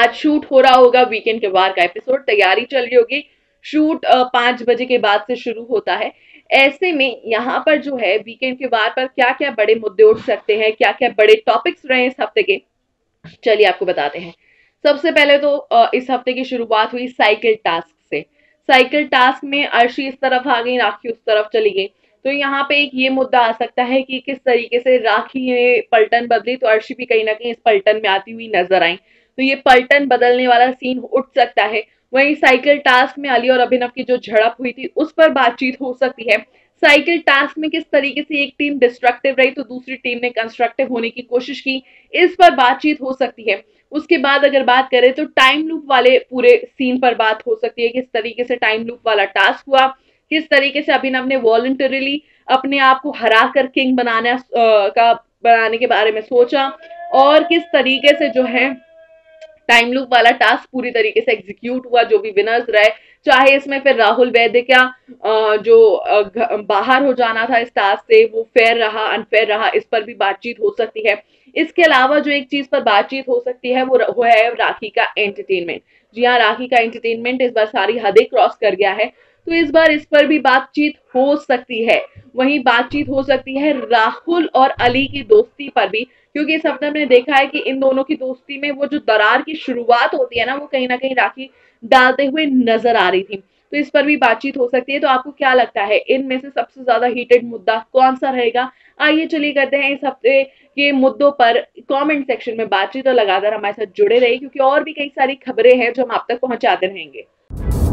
आज शूट हो रहा होगा वीकेंड के वार का एपिसोड, तैयारी चल रही होगी, शूट 5 बजे के बाद से शुरू होता है। ऐसे में यहाँ पर जो है वीकेंड के वार पर क्या क्या बड़े मुद्दे उठ सकते हैं, क्या क्या बड़े टॉपिक्स रहे इस हफ्ते के, चलिए आपको बताते हैं। सबसे पहले तो इस हफ्ते की शुरुआत हुई साइकिल टास्क से। साइकिल टास्क में अर्शी इस तरफ आ गई, राखी उस तरफ चली गई। तो यहाँ पे एक ये मुद्दा आ सकता है कि किस तरीके से राखी ने पलटन बदली, तो अर्शी भी कहीं ना कहीं इस पलटन में आती हुई नजर आई, तो ये पलटन बदलने वाला सीन उठ सकता है। वहीं साइकिल टास्क में अली और अभिनव की जो झड़प हुई थी उस पर बातचीत हो सकती है। साइकिल टास्क में किस तरीके से एक टीम डिस्ट्रक्टिव रही तो दूसरी टीम ने कंस्ट्रक्टिव होने की कोशिश की, इस पर बातचीत हो सकती है। उसके बाद अगर बात करें तो टाइम लूप वाले पूरे सीन पर बात हो सकती है, किस तरीके से टाइम लूप वाला टास्क हुआ, किस तरीके से अभिनव ने वॉलंटरीली अपने आप को हरा कर किंग बनाने के बारे में सोचा, और किस तरीके से जो है टाइम लूप वाला टास्क पूरी तरीके से एग्जीक्यूट हुआ, जो भी विनर्स रहे, चाहे इसमें फिर राहुल वैद्य क्या बाहर हो जाना था इस टास्क से वो फेयर रहा अनफेयर रहा, इस पर भी बातचीत हो सकती है। इसके अलावा जो एक चीज पर बातचीत हो सकती है वो है राखी का एंटरटेनमेंट। जी हाँ, राखी का एंटरटेनमेंट इस बार सारी हदें क्रॉस कर गया है, तो इस बार इस पर भी बातचीत हो सकती है। वहीं बातचीत हो सकती है राहुल और अली की दोस्ती पर भी, क्योंकि इस हफ्ते हमने देखा है कि इन दोनों की दोस्ती में वो जो दरार की शुरुआत होती है ना, वो कहीं ना कहीं राखी डालते हुए नजर आ रही थी, तो इस पर भी बातचीत हो सकती है। तो आपको क्या लगता है इनमें से सबसे ज्यादा हीटेड मुद्दा कौन सा रहेगा? आइए चलिए करते हैं इस हफ्ते के मुद्दों पर कमेंट सेक्शन में बातचीत, और लगातार हमारे साथ जुड़े रहिए क्योंकि और भी कई सारी खबरें हैं जो हम आप तक पहुंचाते रहेंगे।